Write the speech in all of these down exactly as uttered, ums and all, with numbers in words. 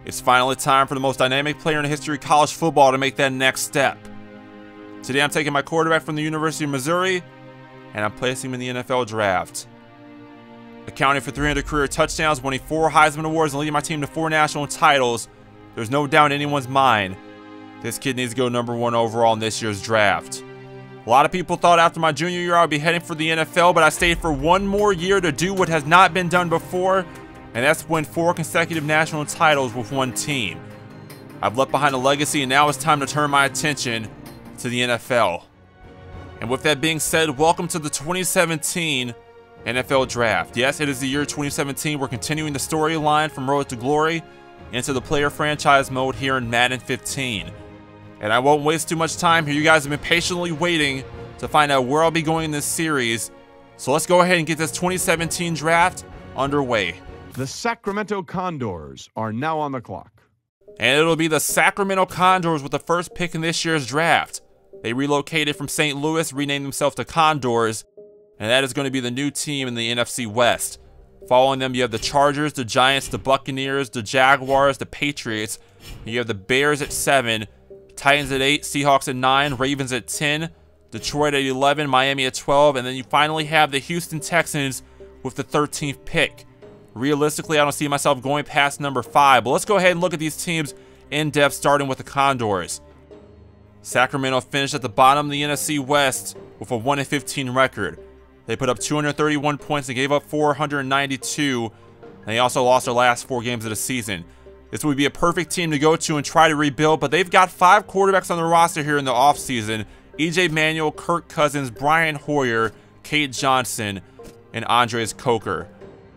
It's finally time for the most dynamic player in the history of college football to make that next step. Today I'm taking my quarterback from the University of Missouri, and I'm placing him in the N F L draft. Accounting for three hundred career touchdowns, winning four Heisman Awards, and leading my team to four national titles, there's no doubt in anyone's mind this kid needs to go number one overall in this year's draft. A lot of people thought after my junior year I would be heading for the N F L, but I stayed for one more year to do what has not been done before, and that's win four consecutive national titles with one team. I've left behind a legacy, and now it's time to turn my attention to the N F L. And with that being said, welcome to the twenty seventeen N F L Draft. Yes, it is the year twenty seventeen. We're continuing the storyline from Road to Glory into the player franchise mode here in Madden fifteen. And I won't waste too much time here. You guys have been patiently waiting to find out where I'll be going in this series. So let's go ahead and get this twenty seventeen draft underway. The Sacramento Condors are now on the clock. And it'll be the Sacramento Condors with the first pick in this year's draft. They relocated from Saint Louis, renamed themselves the Condors, and that is going to be the new team in the N F C West. Following them, you have the Chargers, the Giants, the Buccaneers, the Jaguars, the Patriots. You have the Bears at seven, Titans at eight, Seahawks at nine, Ravens at ten, Detroit at eleven, Miami at twelve, and then you finally have the Houston Texans with the thirteenth pick. Realistically, I don't see myself going past number five, but let's go ahead and look at these teams in depth, starting with the Condors. Sacramento finished at the bottom of the N F C West with a one and fifteen record. They put up two hundred thirty-one points and gave up four hundred ninety-two, and they also lost their last four games of the season. This would be a perfect team to go to and try to rebuild, but they've got five quarterbacks on the roster here in the offseason. E J Manuel, Kirk Cousins, Brian Hoyer, Kate Johnson, and Andres Coker.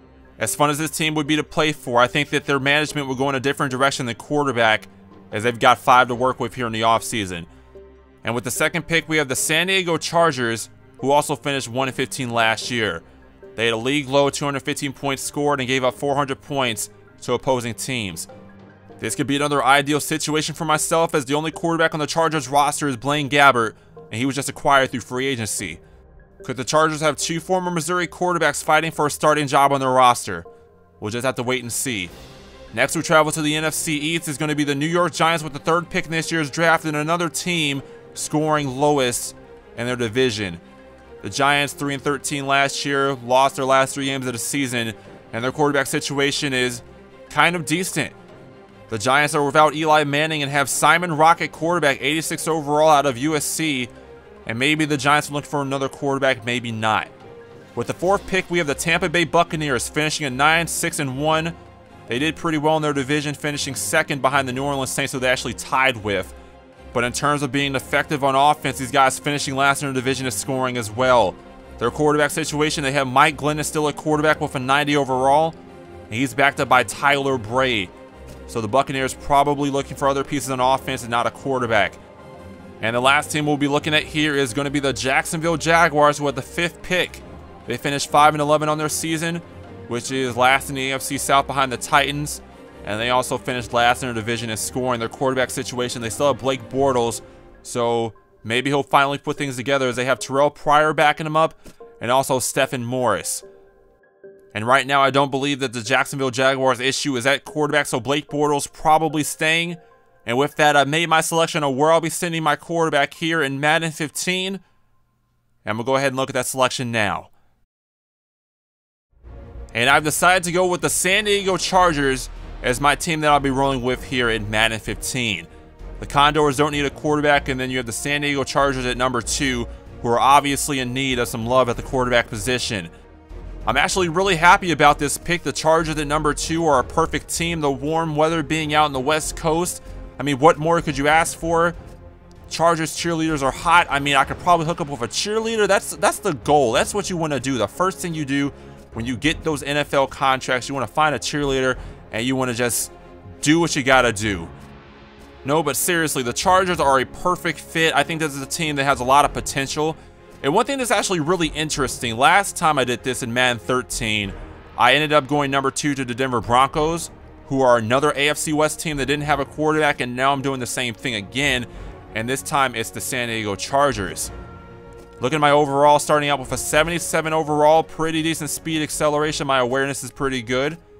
As fun as this team would be to play for, I think that their management would go in a different direction than quarterback, as they've got five to work with here in the offseason. And with the second pick, we have the San Diego Chargers, who also finished one and fifteen last year. They had a league low two hundred fifteen points scored and gave up four hundred points to opposing teams. This could be another ideal situation for myself, as the only quarterback on the Chargers roster is Blaine Gabbert, and he was just acquired through free agency. Could the Chargers have two former Missouri quarterbacks fighting for a starting job on their roster? We'll just have to wait and see. Next, we travel to the N F C East. Is going to be the New York Giants with the third pick in this year's draft, and another team scoring lowest in their division. The Giants, three and thirteen last year, lost their last three games of the season, and their quarterback situation is kind of decent. The Giants are without Eli Manning and have Simon Rocket quarterback, eighty-six overall out of U S C. And maybe the Giants will look for another quarterback, maybe not. With the fourth pick, we have the Tampa Bay Buccaneers finishing at nine, six, and one. They did pretty well in their division, finishing second behind the New Orleans Saints, who they actually tied with. But in terms of being effective on offense, these guys finishing last in their division is scoring as well. Their quarterback situation, they have Mike Glennon still a quarterback with a ninety overall. And he's backed up by Tyler Bray. So the Buccaneers probably looking for other pieces on offense and not a quarterback. And the last team we'll be looking at here is going to be the Jacksonville Jaguars, who had the fifth pick. They finished five and eleven on their season, which is last in the A F C South behind the Titans. And they also finished last in their division in scoring. Their quarterback situation, they still have Blake Bortles, so maybe he'll finally put things together, as they have Terrell Pryor backing him up and also Stephen Morris. And right now, I don't believe that the Jacksonville Jaguars issue is at quarterback, so Blake Bortles probably staying. And with that, I've made my selection of where I'll be sending my quarterback here in Madden fifteen. And I'm going to go ahead and look at that selection now. And I've decided to go with the San Diego Chargers as my team that I'll be rolling with here in Madden fifteen. The Condors don't need a quarterback, and then you have the San Diego Chargers at number two, who are obviously in need of some love at the quarterback position. I'm actually really happy about this pick. The Chargers at number two are a perfect team. The warm weather being out on the West Coast, I mean, what more could you ask for? Chargers cheerleaders are hot. I mean, I could probably hook up with a cheerleader. That's that's the goal. That's what you want to do. The first thing you do when you get those N F L contracts, you want to find a cheerleader and you want to just do what you got to do. No, but seriously, the Chargers are a perfect fit. I think this is a team that has a lot of potential. And one thing that's actually really interesting, last time I did this in Madden thirteen, I ended up going number two to the Denver Broncos, who are another A F C West team that didn't have a quarterback, and now I'm doing the same thing again, and this time it's the San Diego Chargers. Looking at my overall, starting out with a seventy-seven overall, pretty decent speed acceleration. My awareness is pretty good.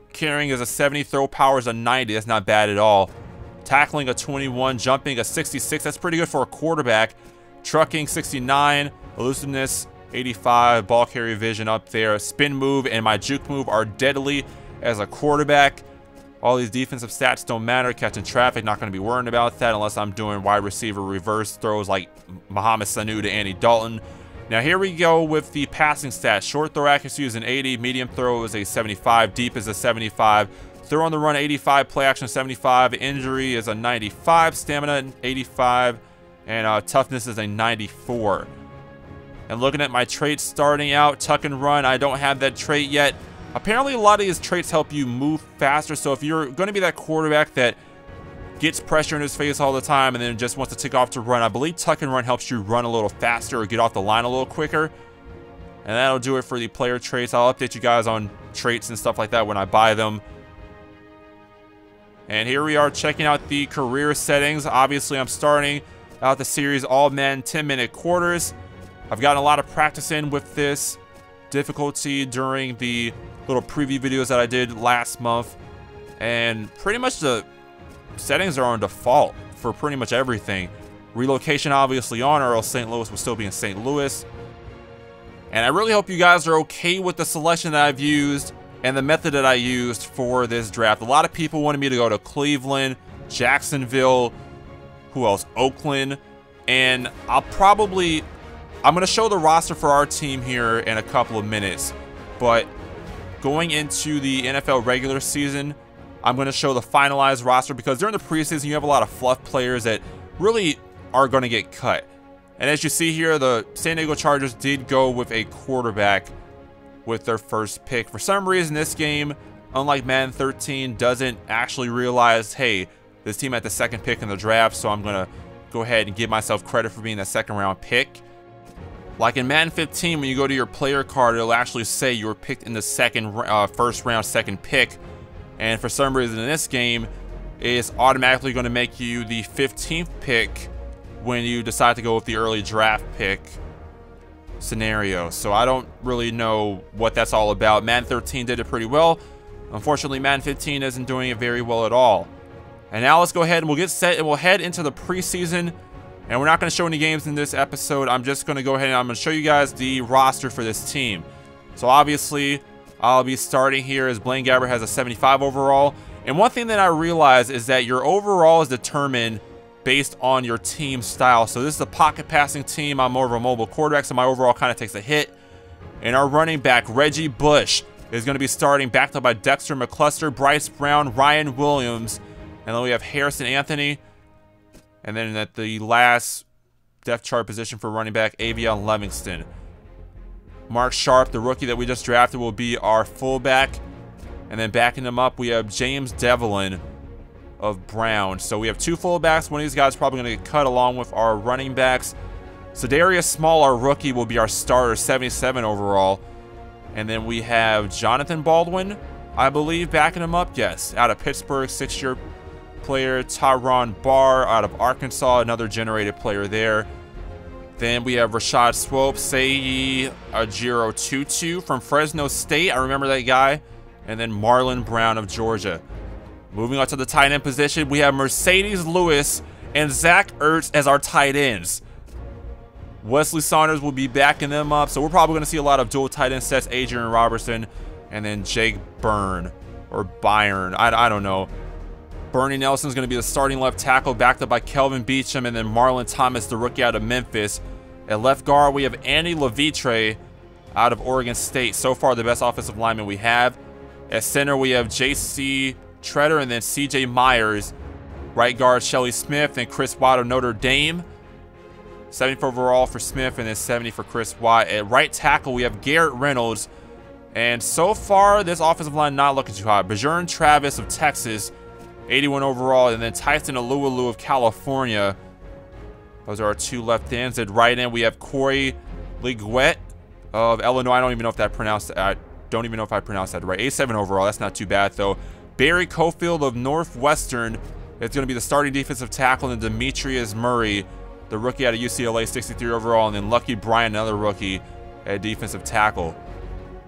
Carrying is a seventy, throw power is a ninety. That's not bad at all. Tackling a twenty-one, jumping a sixty-six. That's pretty good for a quarterback. Trucking sixty-nine, elusiveness eighty-five, ball carrier vision up there. Spin move and my juke move are deadly as a quarterback. All these defensive stats don't matter. Catching traffic, not going to be worrying about that unless I'm doing wide receiver reverse throws like Mohamed Sanu to Andy Dalton. Now here we go with the passing stats. Short throw accuracy is an eighty, medium throw is a seventy-five, deep is a seventy-five, throw on the run eighty-five, play action seventy-five, injury is a ninety-five, stamina eighty-five, and uh, toughness is a ninety-four. And looking at my traits starting out, tuck and run, I don't have that trait yet. Apparently a lot of these traits help you move faster, so if you're going to be that quarterback that gets pressure in his face all the time and then just wants to take off to run, I believe tuck and run helps you run a little faster or get off the line a little quicker. And that'll do it for the player traits. I'll update you guys on traits and stuff like that when I buy them. And here we are checking out the career settings. Obviously, I'm starting out the series all men ten minute quarters. I've gotten a lot of practice in with this difficulty during the little preview videos that I did last month. And pretty much the settings are on default for pretty much everything. Relocation obviously on, or else Saint Louis will still be in Saint Louis. And I really hope you guys are okay with the selection that I've used and the method that I used for this draft. A lot of people wanted me to go to Cleveland, Jacksonville, who else? Oakland. And I'll probably, I'm going to show the roster for our team here in a couple of minutes. But going into the N F L regular season, I'm going to show the finalized roster because during the preseason, you have a lot of fluff players that really are going to get cut. And as you see here, the San Diego Chargers did go with a quarterback with their first pick. For some reason, this game, unlike Madden thirteen, doesn't actually realize, hey, this team had the second pick in the draft, so I'm going to go ahead and give myself credit for being that second round pick. Like in Madden fifteen, when you go to your player card, it'll actually say you were picked in the second, uh, first round, second pick. And for some reason in this game, it's automatically going to make you the fifteenth pick when you decide to go with the early draft pick scenario. So I don't really know what that's all about. Madden thirteen did it pretty well. Unfortunately, Madden fifteen isn't doing it very well at all. And now let's go ahead and we'll get set and we'll head into the preseason. And we're not going to show any games in this episode. I'm just going to go ahead and I'm going to show you guys the roster for this team. So obviously, I'll be starting here as Blaine Gabbert has a seventy-five overall. And one thing that I realize is that your overall is determined based on your team style. So this is a pocket passing team. I'm more of a mobile quarterback, so my overall kind of takes a hit. And our running back, Reggie Bush, is going to be starting, backed up by Dexter McCluster, Bryce Brown, Ryan Williams, and then we have Harrison Anthony. And then at the last depth chart position for running back, Avion Livingston. Mark Sharp, the rookie that we just drafted, will be our fullback. And then backing him up, we have James Devlin of Brown. So we have two fullbacks. One of these guys is probably going to get cut along with our running backs. So Darius Small, our rookie, will be our starter, seventy-seven overall. And then we have Jonathan Baldwin, I believe, backing him up. Yes, out of Pittsburgh, six-year player. Tyron Barr out of Arkansas, another generated player there. Then we have Rashad Swope, Seyi Ajiro Tutu from Fresno State. I remember that guy. And then Marlon Brown of Georgia. Moving on to the tight end position, we have Mercedes Lewis and Zach Ertz as our tight ends. Wesley Saunders will be backing them up. So we're probably going to see a lot of dual tight end sets. Adrian Robertson and then Jake Byrne or Byron. I, I don't know. Bernie Nelson is going to be the starting left tackle, backed up by Kelvin Beachum, and then Marlon Thomas, the rookie out of Memphis. At left guard, we have Andy Levitre out of Oregon State. So far, the best offensive lineman we have. At center, we have J C Treader and then C J Myers. Right guard, Shelly Smith and Chris Watt of Notre Dame. seventy overall for Smith and then seventy for Chris Watt. At right tackle, we have Garrett Reynolds. And so far, this offensive line not looking too hot. Bajern Travis of Texas, eighty-one overall, and then Tyson Alualu of California. Those are our two left ends. At right end, we have Corey Liguet of Illinois. I don't even know if that pronounced. I don't even know if I pronounced that right. eighty-seven overall. That's not too bad though. Barry Cofield of Northwestern is going to be the starting defensive tackle, and Demetrius Murray, the rookie out of U C L A, sixty-three overall, and then Lucky Bryan, another rookie at defensive tackle.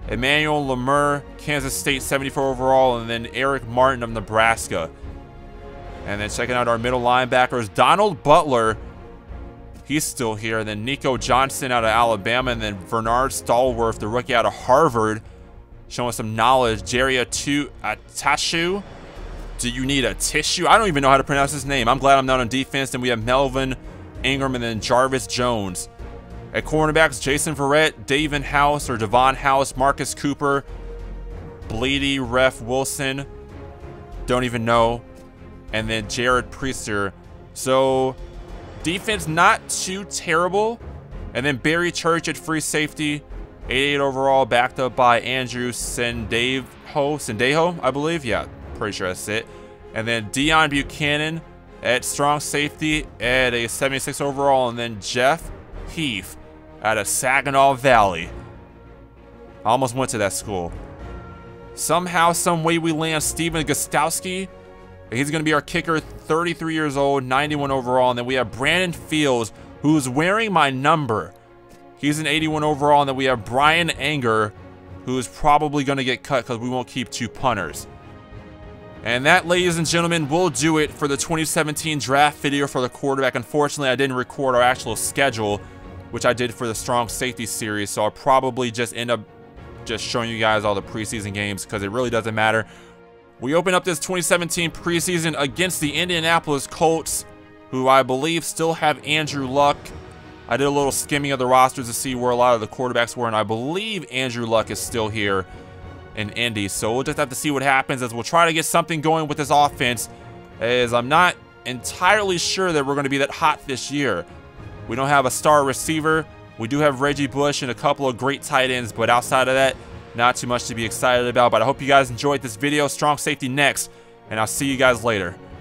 Emmanuel Lemur, Kansas State, seventy-four overall, and then Eric Martin of Nebraska. And then checking out our middle linebackers, Donald Butler, he's still here. And then Nico Johnson out of Alabama, and then Bernard Stallworth, the rookie out of Harvard, showing some knowledge. Jerry Atu Atashu, do you need a tissue? I don't even know how to pronounce his name. I'm glad I'm not on defense. Then we have Melvin Ingram and then Jarvis Jones. At cornerbacks, Jason Verrett, Davin House or Devon House, Marcus Cooper, Bleedy, Ref Wilson, don't even know, and then Jared Priester. So defense not too terrible. And then Barry Church at free safety, eighty-eight overall, backed up by Andrew Sendejo, Sendejo, I believe. Yeah, pretty sure that's it. And then Dion Buchanan at strong safety at a seventy-six overall, and then Jeff Heath out of Saginaw Valley. I almost went to that school. Somehow, some way we land Steven Gostowski. He's going to be our kicker, thirty-three years old, ninety-one overall. And then we have Brandon Fields, who's wearing my number. He's an eighty-one overall. And then we have Brian Anger, who's probably going to get cut because we won't keep two punters. And that, ladies and gentlemen, will do it for the twenty seventeen draft video for the quarterback. Unfortunately, I didn't record our actual schedule, which I did for the strong safety series, so I'll probably just end up just showing you guys all the preseason games because it really doesn't matter. We open up this twenty seventeen preseason against the Indianapolis Colts, who I believe still have Andrew Luck. I did a little skimming of the rosters to see where a lot of the quarterbacks were, and I believe Andrew Luck is still here in Indy. So we'll just have to see what happens as we'll try to get something going with this offense, as I'm not entirely sure that we're going to be that hot this year. We don't have a star receiver. We do have Reggie Bush and a couple of great tight ends, but outside of that, not too much to be excited about. But I hope you guys enjoyed this video. Strong safety next, and I'll see you guys later.